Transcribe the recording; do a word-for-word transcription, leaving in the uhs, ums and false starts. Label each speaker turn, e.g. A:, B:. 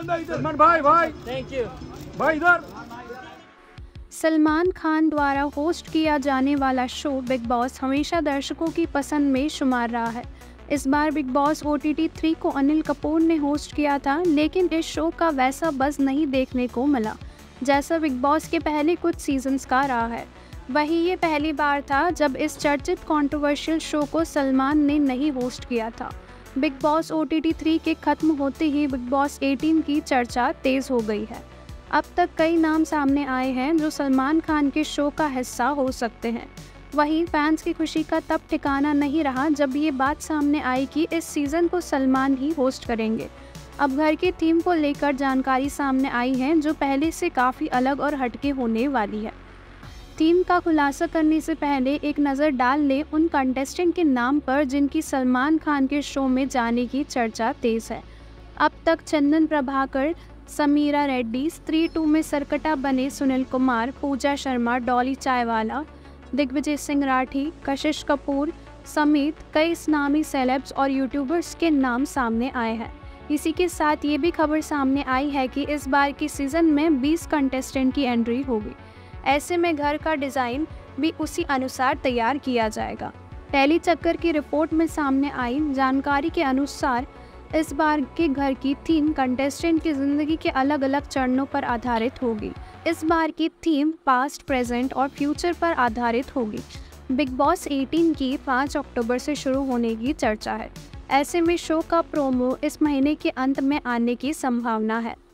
A: सलमान भाई भाई thank you भाई इधर।
B: सलमान खान द्वारा होस्ट किया जाने वाला शो बिग बॉस हमेशा दर्शकों की पसंद में शुमार रहा है। इस बार Bigg Boss O T T three को अनिल कपूर ने होस्ट किया था, लेकिन इस शो का वैसा बज़ नहीं देखने को मिला जैसा बिग बॉस के पहले कुछ सीजन्स का रहा है। वहीं ये पहली बार था जब इस चर्चित कंट्रोवर्शियल शो को सलमान ने नहीं होस्ट किया था। Bigg Boss O T T three के खत्म होते ही बिग बॉस एटीन की चर्चा तेज़ हो गई है। अब तक कई नाम सामने आए हैं जो सलमान खान के शो का हिस्सा हो सकते हैं। वहीं फैंस की खुशी का तब ठिकाना नहीं रहा जब ये बात सामने आई कि इस सीज़न को सलमान ही होस्ट करेंगे। अब घर की थीम को लेकर जानकारी सामने आई है जो पहले से काफ़ी अलग और हटके होने वाली है। थीम का खुलासा करने से पहले एक नज़र डाल लें उन कंटेस्टेंट के नाम पर जिनकी सलमान खान के शो में जाने की चर्चा तेज़ है। अब तक चंदन प्रभाकर, समीरा रेड्डी, स्त्री टू में सरकटा बने सुनील कुमार, पूजा शर्मा, डॉली चायवाला, दिग्विजय सिंह राठी, कशिश कपूर समेत कई नामी सेलेब्स और यूट्यूबर्स के नाम सामने आए हैं। इसी के साथ ये भी खबर सामने आई है कि इस बार की सीज़न में बीस कंटेस्टेंट की एंट्री होगी। ऐसे में घर का डिज़ाइन भी उसी अनुसार तैयार किया जाएगा। टेली चक्कर की रिपोर्ट में सामने आई जानकारी के अनुसार इस बार के घर की थीम कंटेस्टेंट की ज़िंदगी के अलग अलग चरणों पर आधारित होगी। इस बार की थीम पास्ट, प्रेजेंट और फ्यूचर पर आधारित होगी। बिग बॉस एटीन की पाँच अक्टूबर से शुरू होने की चर्चा है। ऐसे में शो का प्रोमो इस महीने के अंत में आने की संभावना है।